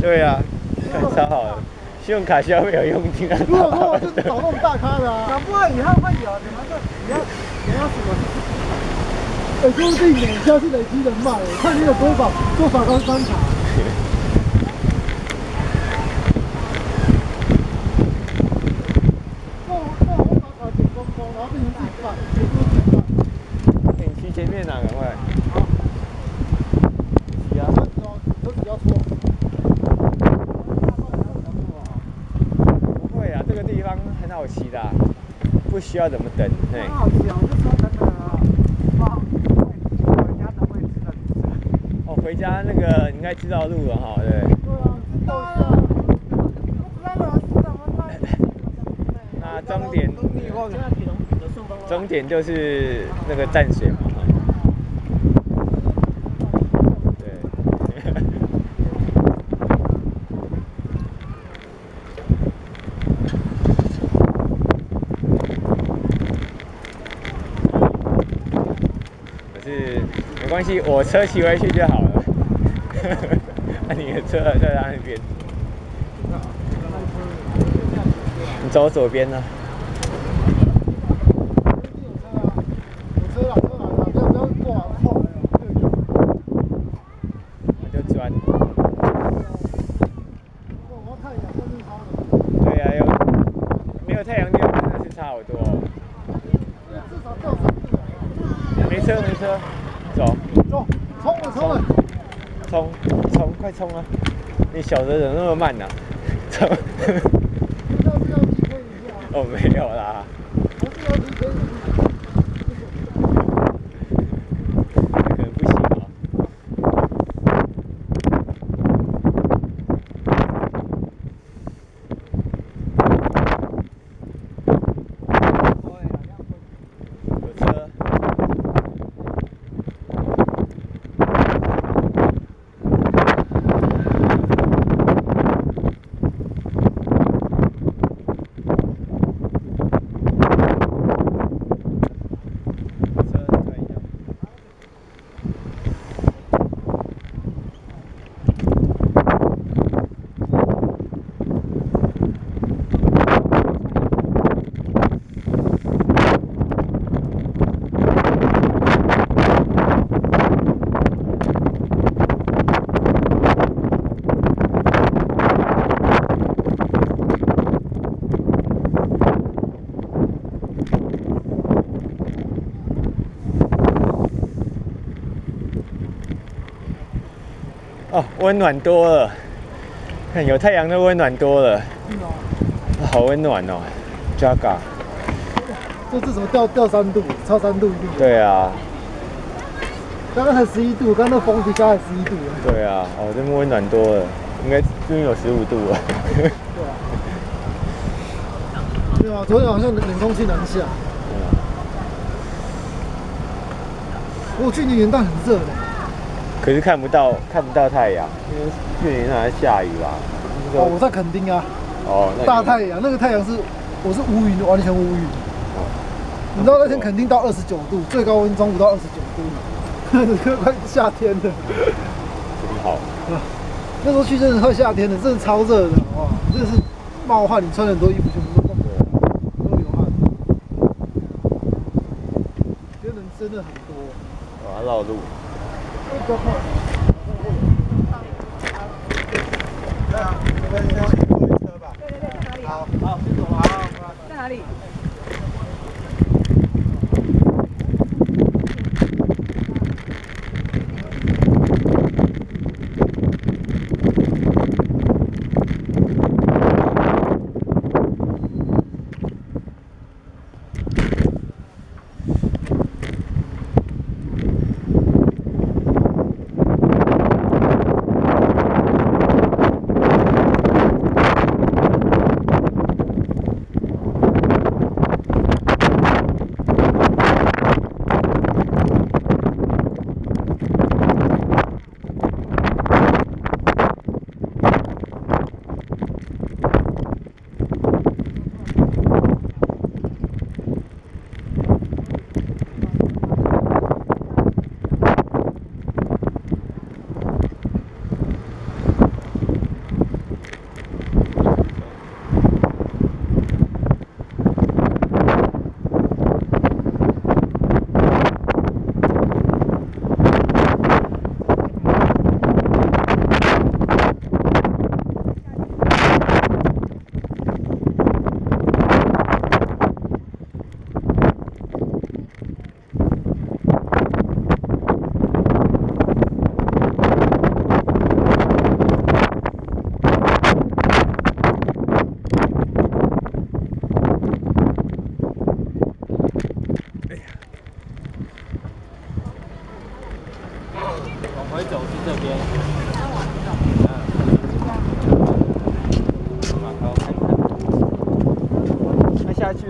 对啊，超好的，信用卡消费有用尽啊。 如果说我就找那种大咖的啊， 搞不好以后会有什么的，你要什么？ 说不定你下次累积人脉，看你有多少做法官观察。那我把卡剪光光，然后变成自己办， 你去前面哪赶快？ 好。 骑啊！ 车子要错。 不会啊，这个地方很好骑的、不需要怎么等。 很好骑啊，我就说等等啊。 回家那个你应该知道路了哈，对。 对啊，知道呀。 那终点就是那个淡水嘛，对。可是没关系，我车骑回去就好了。那你的车在他那边，你走左边呢？ 有车来了，不要过后来我就钻。 我要太阳，真是超的。 对啊，没有太阳亮真的是差好多哦。 至少掉3次。 没车，走，冲，快冲啊！你小的怎么那么慢呢、冲！哦，没有啦。可能不行哦。有车。哦，温暖多了，看有太阳的温暖多了，好温暖哦 ，Jaga。 这怎么掉3度，超3度1度？ 对啊。 刚刚才11度，刚刚那风底下还11度。 对啊，哦，这边温暖多了，应该这边有15度了。 对啊。对啊，昨天好像冷空气南下。我去年元旦很热的。 可是看不到太阳，因为去年好像下雨吧。 哦，我在垦丁啊。 哦， 大太阳，那个太阳我是无云，完全无云。你知道那天垦丁到29度，最高温中午到29度，快夏天了。 真好。 那时候去真的快夏天了，真的超热的，哇！真的是冒汗，你穿很多衣服全部都流汗。今天人真的很多。 我要绕路。 对啊，这边先去坐车吧。对，在哪里？好，先走吧。在哪里？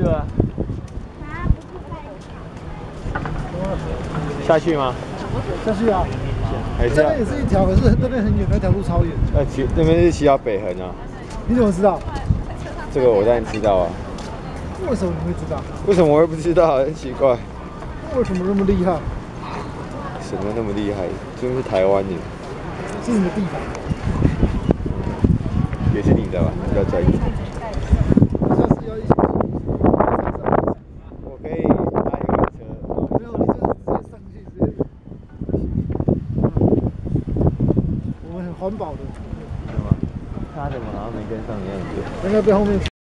了。下去吗？ 下去啊！ 还是这边也是一条，可是那边很远，那条路超远。 那边是骑到北横啊。 你怎么知道？ 这个我当然知道啊。 为什么你会知道？ 为什么我会不知道？很奇怪。 为什么那么厉害？ 什么那么厉害？真是台湾人。 是你的地盘。 也是你的吧？比较专业。 下次要一起。 我可以搭一个车。 没有，你就是直接上去，直接。我们很环保的。 是吗？他怎么好像没跟上的样子？ 应该被后面。